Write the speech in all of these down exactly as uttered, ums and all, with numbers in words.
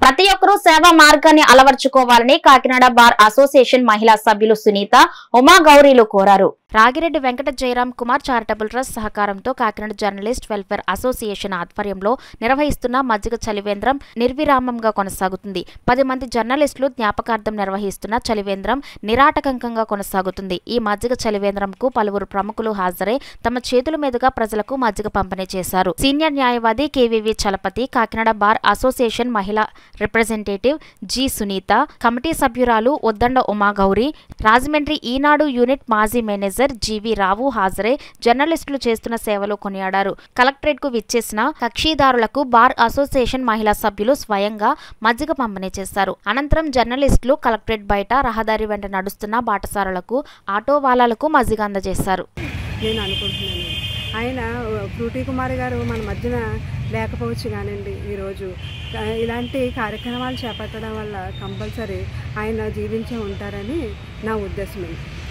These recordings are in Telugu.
ప్రతి ఒక్కరూ సేవా మార్గాన్ని అలవర్చుకోవాలని కాకినాడ బార్ అసోసియేషన్ మహిళా సభ్యులు సునీత, ఉమా గౌరీలు కోరారు. రాగిరెడ్డి వెంకట జయరాం కుమార్ చారిటబుల్ ట్రస్ట్ సహకారంతో కాకినాడ జర్నలిస్ట్ వెల్ఫేర్ అసోసియేషన్ ఆధ్వర్యంలో నిర్వహిస్తున్న మజ్జిగ చలివేంద్రం నిర్విరామంగా కొనసాగుతుంది. పది మంది జర్నలిస్టులు జ్ఞాపకార్థం నిర్వహిస్తున్న చలివేంద్రం నిరాటకంకంగా కొనసాగుతుంది. ఈ మజ్జిగ చలివేంద్రంకు పలువురు ప్రముఖులు హాజరై తమ చేతుల మీదుగా ప్రజలకు మజ్జిగ పంపిణీ చేశారు. సీనియర్ న్యాయవాది K V V Chalapathi, Kakinada bar association మహిళా రిప్రజెంటేటివ్ జి సునీత, కమిటీ సభ్యురాలు ఉద్దండ ఉమా గౌరీ, రాజమండ్రి ఈనాడు యూనిట్ మాజీ మేనేజర్ జీవి రావు హాజరై జర్నలిస్టులు చేస్తున్న సేవలు కొనియాడారు. కలెక్టరేట్ కు విచ్చేసిన కక్షిదారులకు బార్ అసోసియేషన్ మహిళా సభ్యులు స్వయంగా మజ్జిగ పంపిణీ చేశారు. అనంతరం జర్నలిస్టులు కలెక్టరేట్ బయట రహదారి వెంట నడుస్తున్న బాటసారులకు, ఆటో వాలాలకు మజ్జిగ అందజేశారు. నేను అనుకుంటున్నాను ఆయన ఫ్రూటీ కుమార్ గారు మన మధ్యన లేకపోవచ్చు కానండి, ఈరోజు ఇలాంటి కార్యక్రమాలు చేపట్టడం వల్ల కంపల్సరీ ఆయన జీవించే ఉంటారని నా ఉద్దేశం.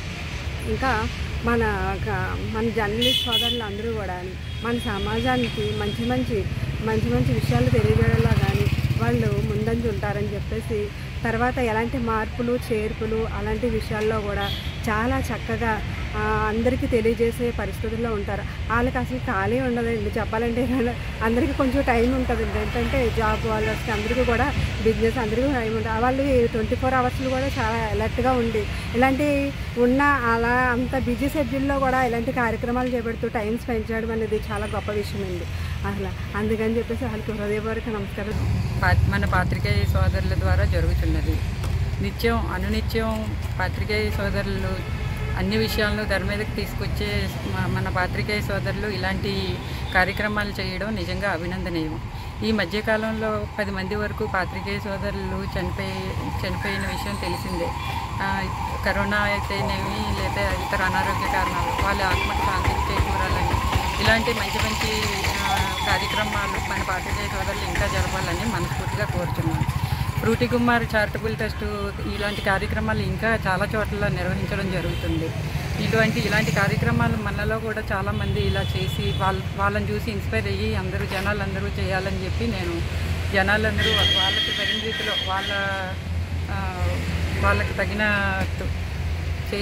ఇంకా మన మన జర్నలిస్ట్ సోదరులు అందరూ కూడా మన సమాజానికి మంచి మంచి మంచి మంచి విషయాలు తెలియజేయడంలో కానీ వాళ్ళు ముందంజ ఉంటారని చెప్పేసి, తర్వాత ఎలాంటి మార్పులు చేర్పులు అలాంటి విషయాల్లో కూడా చాలా చక్కగా అందరికీ తెలియజేసే పరిస్థితుల్లో ఉంటారు. వాళ్ళకి అసలు ఖాళీ ఉండదండి చెప్పాలంటే. అందరికీ కొంచెం టైం ఉంటుంది, ఏంటంటే జాబ్ వాళ్ళకి అందరికీ కూడా బిజినెస్ అందరికీ టైం ఉంటుంది. వాళ్ళు ట్వంటీ ఫోర్ అవర్స్లు కూడా చాలా అలర్ట్గా ఉండి ఇలాంటి ఉన్న అలా అంత బిజీ షెడ్యూల్లో కూడా ఇలాంటి కార్యక్రమాలు చేపడుతూ టైం స్పెండ్ చేయడం అనేది చాలా గొప్ప విషయం అండి అసలు. అందుకని చెప్పేసి వాళ్ళకి హృదయపూర్వక నమస్కారం. మన పాత్రికేయ సోదరుల ద్వారా జరుగుతున్నది. నిత్యం అనునిత్యం పాత్రికేయ సోదరులు అన్ని విషయాలను తెర మీదకి తీసుకొచ్చే మన పాత్రికేయ సోదరులు ఇలాంటి కార్యక్రమాలు చేయడం నిజంగా అభినందనీయం. ఈ మధ్యకాలంలో పది మంది వరకు పాత్రికేయ సోదరులు చనిపోయి చనిపోయిన విషయం తెలిసిందే. కరోనా అయితేనేమి లేదా ఇతర అనారోగ్య కారణాలు వాళ్ళ ఆత్మకు శాంతికి చేకూరాలని ఇలాంటి మంచి మంచి కార్యక్రమాలు మన పాత్రికేయ సోదరులు ఇంకా జరపాలని మనస్ఫూర్తిగా కోరుతున్నాను. ఫ్రూటీ కుమార్ చారిటబుల్ ట్రస్ట్ ఇలాంటి కార్యక్రమాలు ఇంకా చాలా చోట్ల నిర్వహించడం జరుగుతుంది. ఇటువంటి ఇలాంటి కార్యక్రమాలు మనలో కూడా చాలామంది ఇలా చేసి వాళ్ళ వాళ్ళని చూసి ఇన్స్పైర్ అయ్యి అందరూ జనాలందరూ చేయాలని చెప్పి నేను జనాలందరూ వాళ్ళకి తగిన రీతిలో వాళ్ళ వాళ్ళకి తగిన